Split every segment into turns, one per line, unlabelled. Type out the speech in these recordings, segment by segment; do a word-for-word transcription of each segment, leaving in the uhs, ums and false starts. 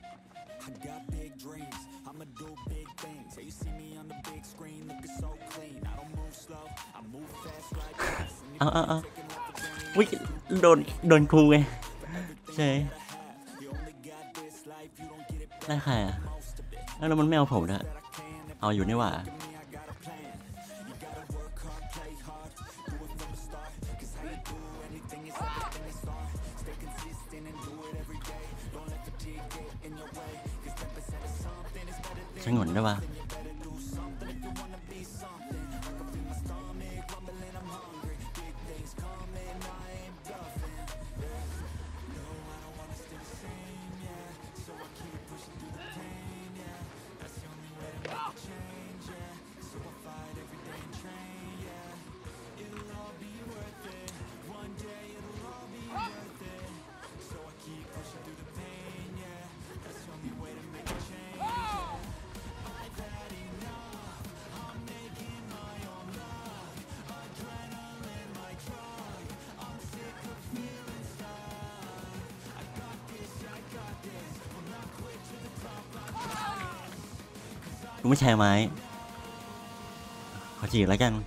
I got big dreams, I'ma do big things. Yeah, you see me on the big screen, looking so clean. I don't move slow, I move fast like this.
เอาเอาเอาวิโดนโดนกูไงใช่ได้ใครอ่ะแล้วมันไม่เอาผมนะเอาอยู่นี่หว่าใช้เงินได้ปะกูไม่ใช่ไม้ขอจีบแล้วกัน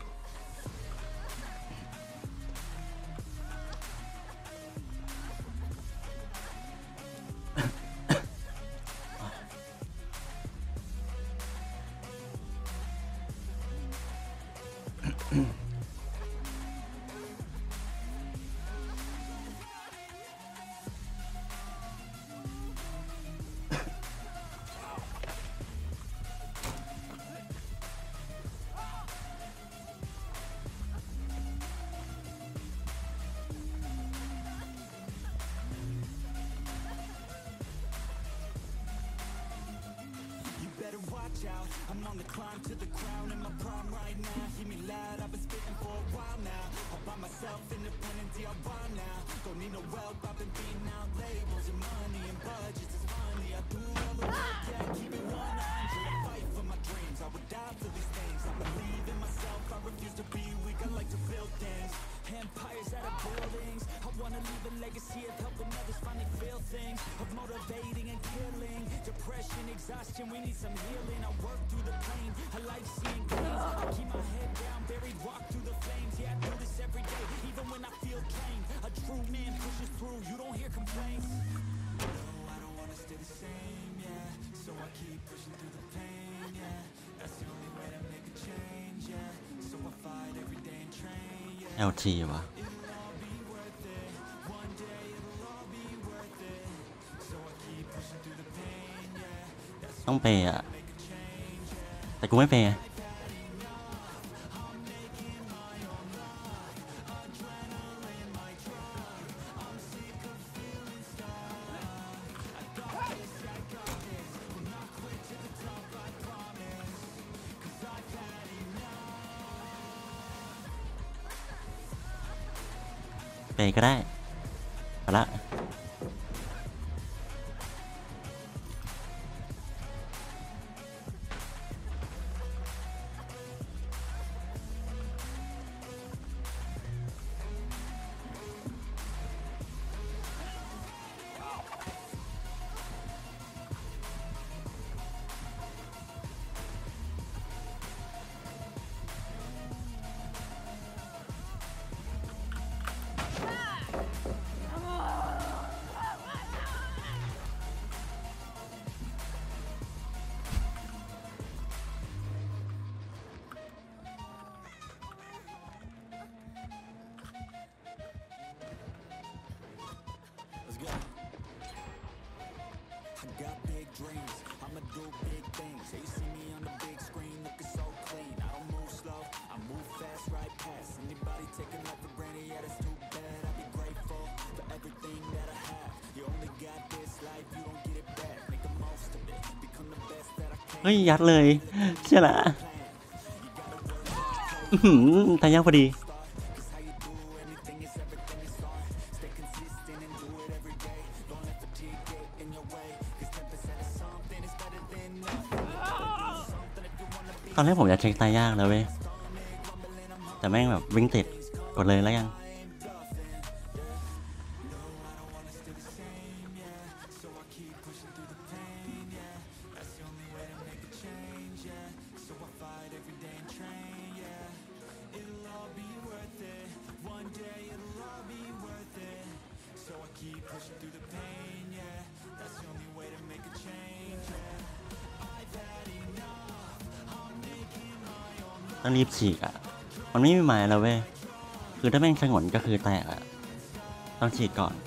Out. I'm on the climb to the crown in my prime right now. Hear me loud, I've been spitting for a while now. All by myself, independent D I Y now. Don't need no help, I've been beating out labels and money and budgets. It's funny, I do all the work, yeah, keep it one hundred. I fight for my dreams, I would die for these things. I believe in myself, I refuse to be weak. I like to build things, empires out of buildings. I wanna leave a legacy of helping others finally feel things, of motivating and killing. Depression, exhaustion, we need some healing. I work through the pain, I like seeing gains. I keep my head down, buried, walk through the flames. Yeah, I do this every day, even when I feel drained. A true man pushes through, you don't hear complaints. No, I don't wanna stay the same, yeah. So I keep pushing through the pain, yeah. That's the only way to make a change, yeah. So I fight every day and train, yeah.
แอล ที วะต้องเปย์อ่ะแต่กูไม่เปย์เปย์ก็ได้เอาละ
I got big dreams, I'ma do big things. Yeah, you see me on the big screen, looking so clean. I don't move slow, I move fast, right past anybody taking life for granted. Yeah, that's too bad. I'll be grateful for everything that I have. You only got this life, you don't get it back. Make the most of it, become the best that I can.
เฮ้ยยัดเลยใช่ละทายากพอดีตอนแรกผมจะเช็คตายยากแล้วเว้ยแต่แม่งแบบวิ่งติดกดเลยแล้วยังต้องรีบฉีกอ่ะมันไม่มีไม้แล้วเว้ยคือถ้าแม่งฉงนก็คือแตกอ่ะต้องฉีกก่อน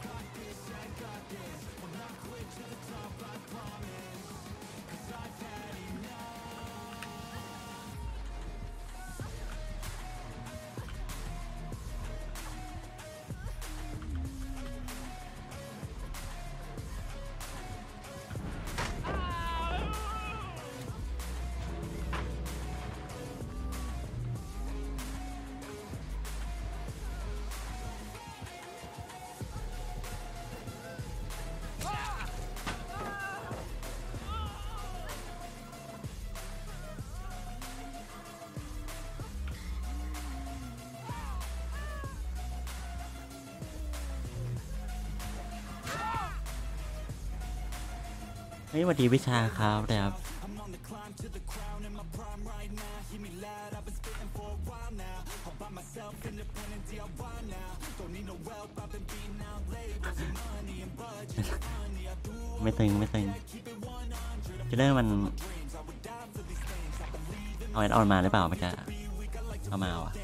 เฮ้ยสวัสดีวิชาครับนะครับ ไม่ตึงไม่ตึงคิลเลอร์มันเอาแอดออนมาหรือเปล่าเมื่อกี้เอามาวะ